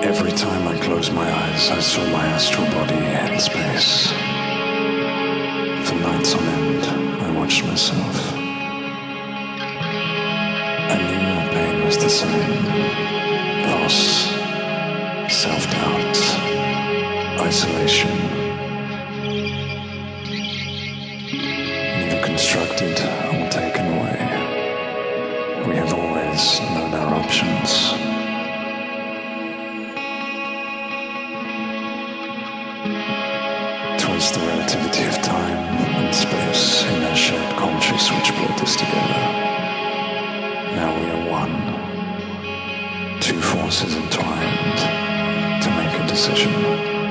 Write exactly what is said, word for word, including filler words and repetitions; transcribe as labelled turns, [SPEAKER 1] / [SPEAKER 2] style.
[SPEAKER 1] Every time I closed my eyes, I saw my astral body in space. For nights on end, I watched myself. I knew my pain was the same. Loss, self-doubt, isolation. Neither constructed or taken away. We have always known our options. Twice the relativity of time and space in our shared conscious which brought us together. Now we are one. Two forces entwined to make a decision.